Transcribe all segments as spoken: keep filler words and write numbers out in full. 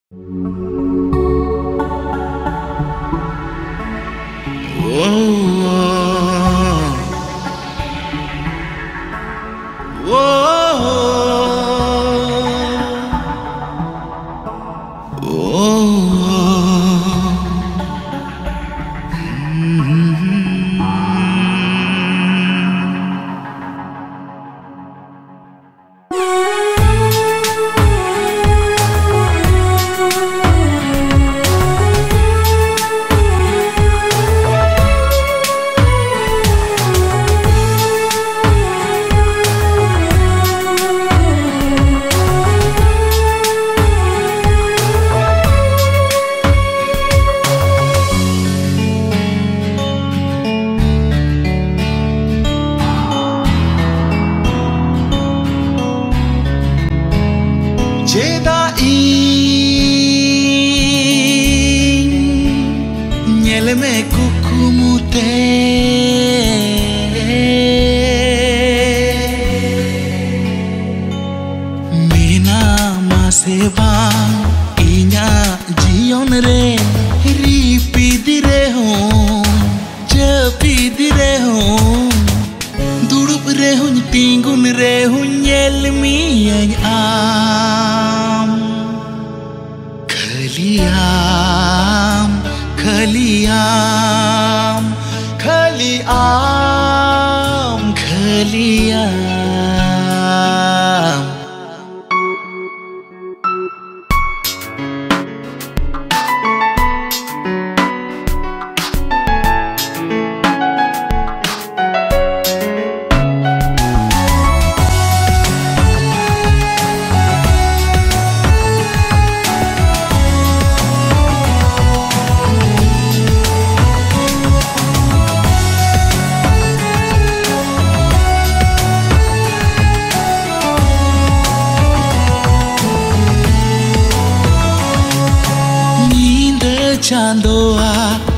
Chandoa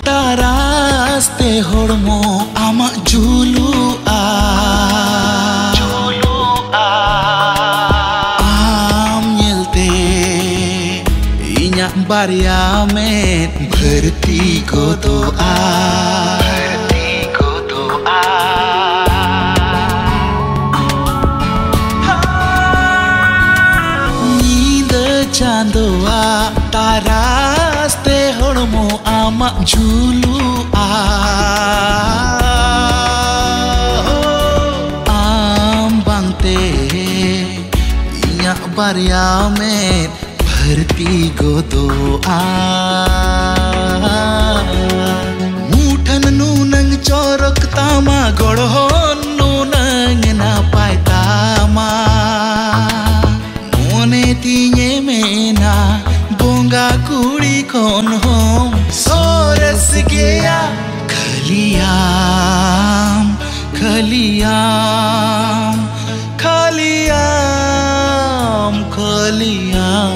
taraste hormo ama julua julua am nyelte inyak barya met bharti ko doa bharti ko doa nida chandoa taraste hormo ama julua am bangte inyak barya met bharti go doa muthan nunang chorok tama gorhon nunang napai tama mone tinye mena bonga kuri kon hom sores gaya khaliyam khaliyam khaliyam khaliyam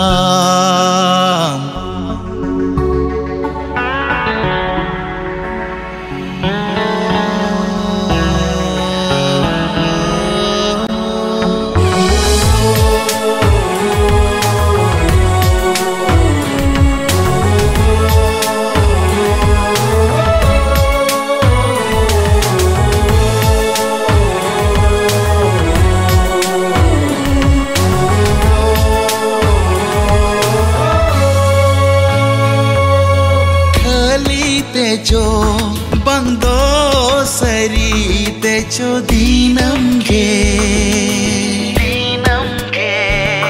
techo bando sari techo dinam ge dinam ge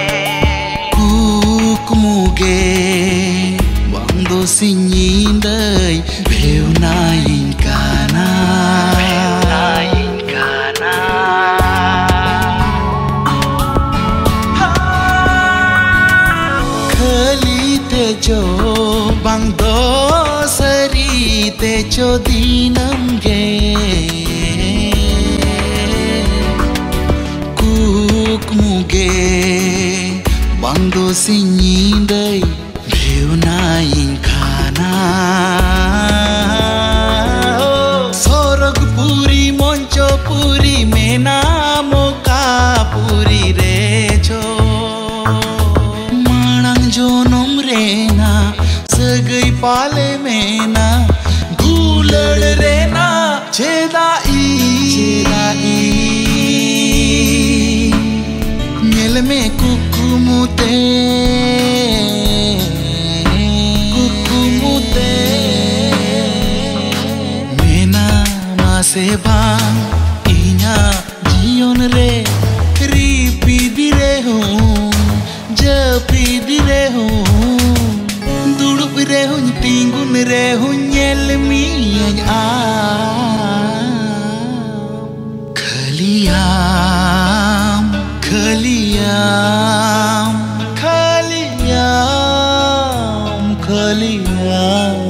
kukmuge bando sinyindai beuna inkana beuna inkana khali techo bando techo dinam ge kukmuge bando sinyindai beuna inkana sorog puri moncho puri mena moka puri rejo manang jonom गई पाले में ना गुलड़ रे ना चेदाई चेदाई nyel me kukumute kukumute mena mase bang inya jion re ripi dire hu japi dire hu dudup re hu tingun re hu nyel mi a khaliam khaliam khaliam khaliam